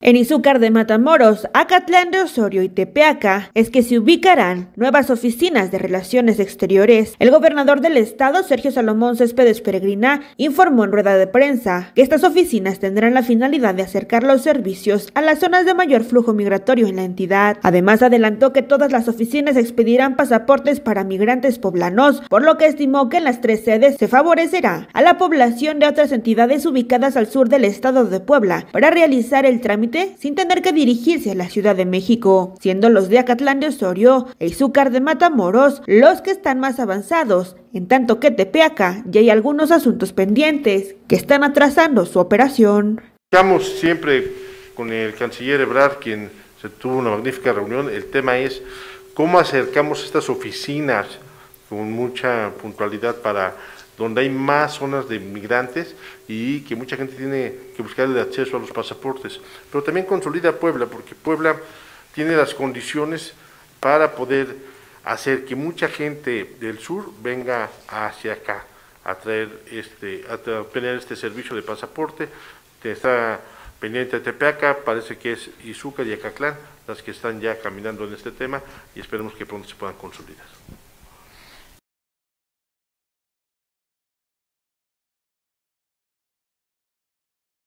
En Izúcar de Matamoros, Acatlán de Osorio y Tepeaca es que se ubicarán nuevas oficinas de Relaciones Exteriores. El gobernador del estado, Sergio Salomón Céspedes Peregrina, informó en rueda de prensa que estas oficinas tendrán la finalidad de acercar los servicios a las zonas de mayor flujo migratorio en la entidad. Además, adelantó que todas las oficinas expedirán pasaportes para migrantes poblanos, por lo que estimó que en las 3 sedes se favorecerá a la población de otras entidades ubicadas al sur del estado de Puebla para realizar el trámite sin tener que dirigirse a la Ciudad de México, siendo los de Acatlán de Osorio e Izúcar de Matamoros los que están más avanzados, en tanto que Tepeaca ya hay algunos asuntos pendientes que están atrasando su operación. Estamos siempre con el canciller Ebrard, quien se tuvo una magnífica reunión. El tema es cómo acercamos estas oficinas con mucha puntualidad para donde hay más zonas de migrantes y que mucha gente tiene que buscar el acceso a los pasaportes. Pero también consolida Puebla, porque Puebla tiene las condiciones para poder hacer que mucha gente del sur venga hacia acá a obtener este servicio de pasaporte. Está pendiente de Tepeaca, parece que es Izúcar y Acatlán las que están ya caminando en este tema y esperemos que pronto se puedan consolidar.